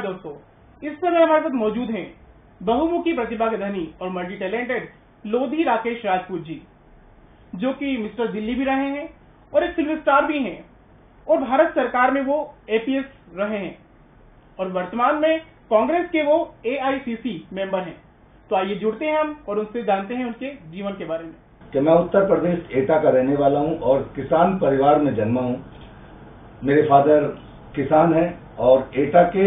नमस्कार दोस्तों, इस समय हमारे साथ मौजूद हैं बहुमुखी प्रतिभा के धनी और मल्टी टैलेंटेड लोधी राकेश राजपूत जी, जो कि मिस्टर दिल्ली भी रहे हैं और एक फिल्म स्टार भी हैं और भारत सरकार में वो APS रहे हैं और वर्तमान में कांग्रेस के वो AICC मेंबर हैं। तो आइए जुड़ते हैं हम और उनसे जानते हैं उनके जीवन के बारे में। कि मैं उत्तर प्रदेश एटा का रहने वाला हूं और किसान परिवार में जन्मा हूं। मेरे फादर किसान हैं और एटा के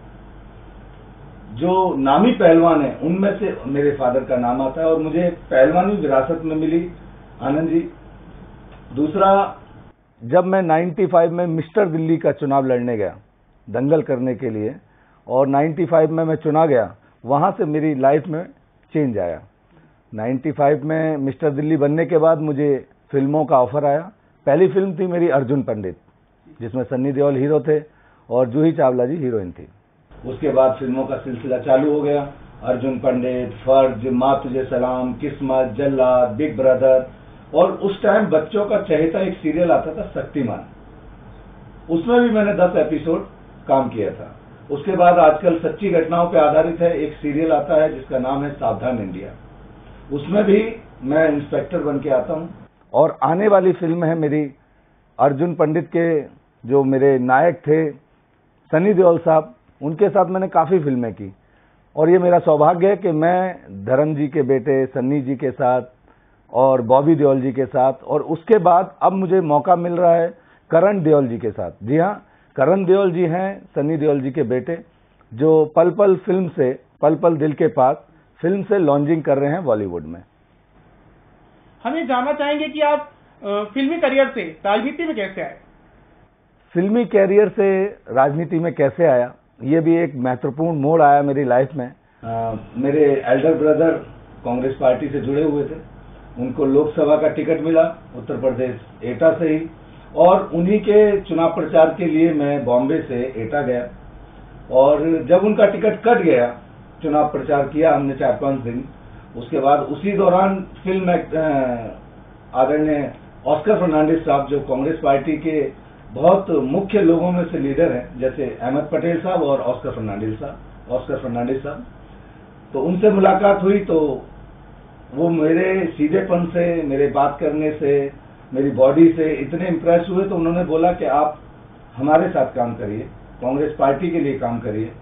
जो नामी पहलवान हैं उनमें से मेरे फादर का नाम आता है और मुझे पहलवानी विरासत में मिली आनंद जी। दूसरा, जब मैं 95 में मिस्टर दिल्ली का चुनाव लड़ने गया दंगल करने के लिए और 95 में मैं चुना गया, वहां से मेरी लाइफ में चेंज आया। 95 में मिस्टर दिल्ली बनने के बाद मुझे फिल्मों का ऑफर आया। पहली फिल्म थी मेरी अर्जुन पंडित, जिसमें सन्नी देओल हीरो थे और जूही चावला जी हीरोइन थी। उसके बाद फिल्मों का सिलसिला चालू हो गया। अर्जुन पंडित, फर्ज, माँ तुझे सलाम, किस्मत, जल्लाद, बिग ब्रदर, और उस टाइम बच्चों का चहेता एक सीरियल आता था शक्तिमान, उसमें भी मैंने 10 एपिसोड काम किया था। उसके बाद आजकल सच्ची घटनाओं पर आधारित है एक सीरियल आता है जिसका नाम है सावधान इंडिया, उसमें भी मैं इंस्पेक्टर बन के आता हूं। और आने वाली फिल्म है मेरी अर्जुन पंडित के जो मेरे नायक थे सनी देओल साहब, उनके साथ मैंने काफी फिल्में की और ये मेरा सौभाग्य है कि मैं धर्म जी के बेटे सन्नी जी के साथ और बॉबी देओल जी के साथ, और उसके बाद अब मुझे मौका मिल रहा है करण देओल जी के साथ। जी हाँ, करण देओल जी हैं सन्नी देओल जी के बेटे, जो पल पल फिल्म से, पल पल दिल के पास फिल्म से लॉन्चिंग कर रहे हैं बॉलीवुड में। हम ये जानना चाहेंगे कि आप फिल्मी करियर से राजनीति में कैसे आए? फिल्मी कैरियर से राजनीति में कैसे आया, ये भी एक महत्वपूर्ण मोड़ आया मेरी लाइफ में। मेरे एल्डर ब्रदर कांग्रेस पार्टी से जुड़े हुए थे, उनको लोकसभा का टिकट मिला उत्तर प्रदेश एटा से ही, और उन्हीं के चुनाव प्रचार के लिए मैं बॉम्बे से एटा गया और जब उनका टिकट कट गया, चुनाव प्रचार किया हमने 4-5 दिन। उसके बाद उसी दौरान फिल्म आदरणीय ऑस्कर फर्नांडिस साहब, जो कांग्रेस पार्टी के बहुत मुख्य लोगों में से लीडर हैं, जैसे अहमद पटेल साहब और ऑस्कर फर्नांडिस साहब, तो उनसे मुलाकात हुई। तो वो मेरे सीधेपन से, मेरे बात करने से, मेरी बॉडी से इतने इम्प्रेस हुए, तो उन्होंने बोला कि आप हमारे साथ काम करिए, कांग्रेस पार्टी के लिए काम करिए।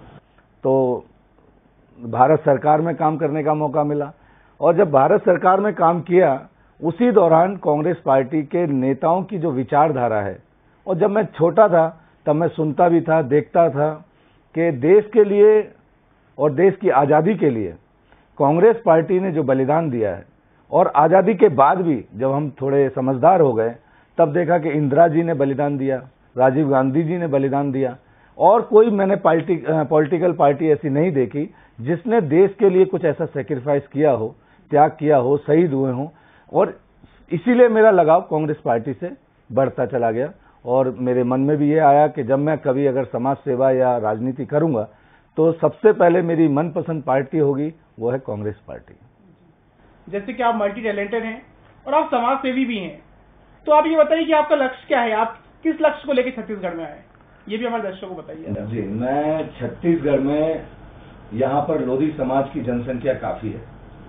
तो भारत सरकार में काम करने का मौका मिला और जब भारत सरकार में काम किया, उसी दौरान कांग्रेस पार्टी के नेताओं की जो विचारधारा है, और जब मैं छोटा था तब मैं सुनता भी था, देखता था कि देश के लिए और देश की आज़ादी के लिए कांग्रेस पार्टी ने जो बलिदान दिया है, और आज़ादी के बाद भी जब हम थोड़े समझदार हो गए तब देखा कि इंदिरा जी ने बलिदान दिया, राजीव गांधी जी ने बलिदान दिया, और कोई मैंने पॉलिटिकल पार्टी ऐसी नहीं देखी जिसने देश के लिए कुछ ऐसा सेक्रीफाइस किया हो, त्याग किया हो, शहीद हुए हों। और इसीलिए मेरा लगाव कांग्रेस पार्टी से बढ़ता चला गया और मेरे मन में भी ये आया कि जब मैं कभी अगर समाज सेवा या राजनीति करूंगा तो सबसे पहले मेरी मनपसंद पार्टी होगी, वो है कांग्रेस पार्टी। जैसे कि आप मल्टी टैलेंटेड हैं और आप समाज सेवी भी हैं, तो आप ये बताइए कि आपका लक्ष्य क्या है, आप किस लक्ष्य को लेकर छत्तीसगढ़ में आए, ये भी हमारे दर्शकों को बताइए। जी, मैं छत्तीसगढ़ में, यहाँ पर लोधी समाज की जनसंख्या काफी है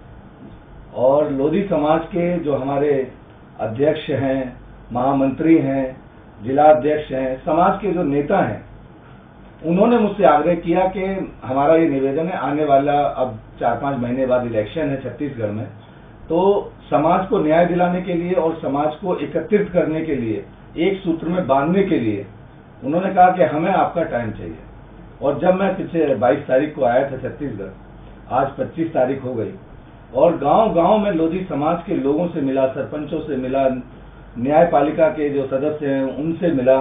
और लोधी समाज के जो हमारे अध्यक्ष हैं, महामंत्री हैं, जिला अध्यक्ष हैं, समाज के जो नेता हैं, उन्होंने मुझसे आग्रह किया कि हमारा ये निवेदन है, आने वाला अब 4-5 महीने बाद इलेक्शन है छत्तीसगढ़ में, तो समाज को न्याय दिलाने के लिए और समाज को एकत्रित करने के लिए, एक सूत्र में बांधने के लिए उन्होंने कहा कि हमें आपका टाइम चाहिए। और जब मैं पिछले 22 तारीख को आया था छत्तीसगढ़, आज 25 तारीख हो गई, और गांव-गांव में लोधी समाज के लोगों से मिला, सरपंचों से मिला, न्यायपालिका के जो सदस्य हैं उनसे मिला,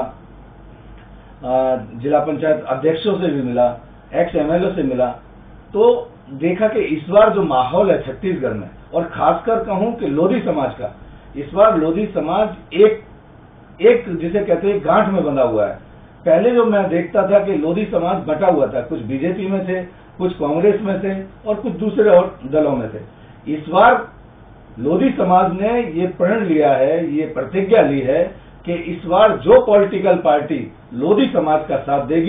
जिला पंचायत अध्यक्षों से भी मिला, एक्स MLA से मिला, तो देखा कि इस बार जो माहौल है छत्तीसगढ़ में, और खासकर कहूं कि लोधी समाज का, इस बार लोधी समाज एक जिसे कहते हैं गांठ में बंधा हुआ है। पहले जो मैं देखता था कि लोधी समाज बटा हुआ था, कुछ बीजेपी में थे, कुछ कांग्रेस में थे और कुछ दूसरे और दलों में थे। इस बार लोधी समाज ने ये प्रण लिया है, ये प्रतिज्ञा ली है कि इस बार जो पॉलिटिकल पार्टी लोधी समाज का साथ देगी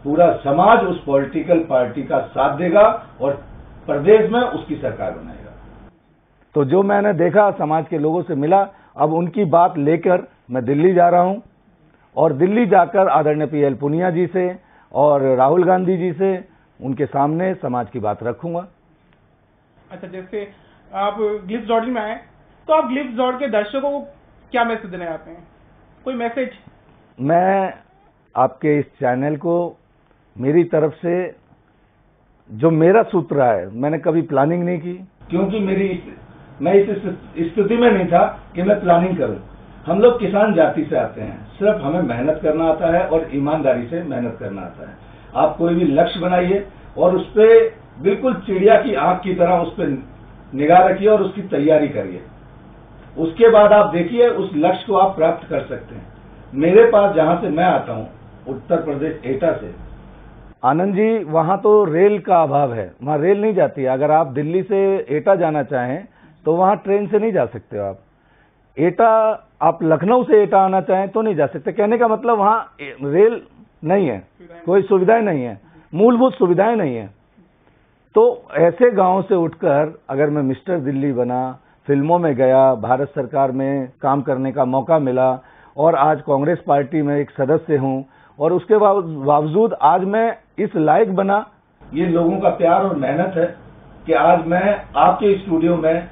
पूरा समाज उस पॉलिटिकल पार्टी का साथ देगा और प्रदेश में उसकी सरकार बनाएगा। तो जो मैंने देखा, समाज के लोगों से मिला, अब उनकी बात लेकर मैं दिल्ली जा रहा हूं और दिल्ली जाकर आदरणीय पीएल पुनिया जी से और राहुल गांधी जी से उनके सामने समाज की बात रखूंगा। अच्छा, जैसे आप ग्लिप्स डॉट में आए तो आप ग्लिप्स डॉट के दर्शकों को क्या मैसेज देना चाहते हैं? कोई मैसेज? मैं आपके इस चैनल को मेरी तरफ से जो मेरा सूत्र है, मैंने कभी प्लानिंग नहीं की, क्योंकि मैं इस स्थिति में नहीं था कि मैं प्लानिंग करूं। हम लोग किसान जाति से आते हैं, सिर्फ हमें मेहनत करना आता है और ईमानदारी से मेहनत करना आता है। आप कोई भी लक्ष्य बनाइए और उस पर बिल्कुल चिड़िया की आंख की तरह उस पर निगाह रखिए और उसकी तैयारी करिए। उसके बाद आप देखिए उस लक्ष्य को आप प्राप्त कर सकते हैं। मेरे पास जहां से मैं आता हूं, उत्तर प्रदेश एटा से, आनंद जी, वहां तो रेल का अभाव है, वहां रेल नहीं जाती। अगर आप दिल्ली से एटा जाना चाहें तो वहां ट्रेन से नहीं जा सकते हो। आप एटा, आप लखनऊ से एटा आना चाहें तो नहीं जा सकते। कहने का मतलब वहां रेल नहीं है, कोई सुविधाएं नहीं है, मूलभूत सुविधाएं नहीं है। तो ऐसे गांव से उठकर अगर मैं मिस्टर दिल्ली बना, फिल्मों में गया, भारत सरकार में काम करने का मौका मिला और आज कांग्रेस पार्टी में एक सदस्य हूं और उसके बावजूद आज मैं इस लायक बना, ये लोगों का प्यार और मेहनत है कि आज मैं आपके स्टूडियो में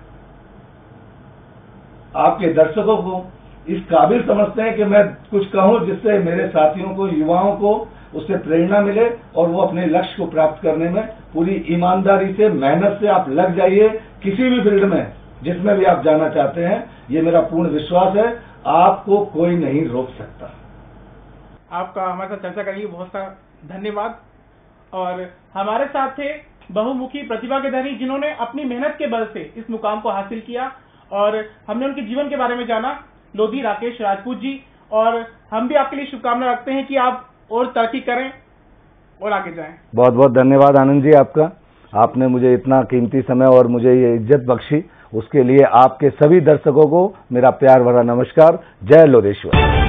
आपके दर्शकों को इस काबिल समझते हैं कि मैं कुछ कहूं जिससे मेरे साथियों को, युवाओं को उससे प्रेरणा मिले और वो अपने लक्ष्य को प्राप्त करने में पूरी ईमानदारी से, मेहनत से आप लग जाइए। किसी भी फील्ड में जिसमें भी आप जाना चाहते हैं, ये मेरा पूर्ण विश्वास है, आपको कोई नहीं रोक सकता। आपका हमारे साथ चर्चा करने के लिए बहुत सारा धन्यवाद। और हमारे साथ थे बहुमुखी प्रतिभा के धनी, जिन्होंने अपनी मेहनत के बल से इस मुकाम को हासिल किया और हमने उनके जीवन के बारे में जाना, लोधी राकेश राजपूत जी। और हम भी आपके लिए शुभकामनाएं रखते हैं कि आप और तरक्की करें और आगे जाएं। बहुत बहुत धन्यवाद आनंद जी आपका। आपने मुझे इतना कीमती समय और मुझे ये इज्जत बख्शी, उसके लिए आपके सभी दर्शकों को मेरा प्यार भरा नमस्कार। जय लोधेश्वर।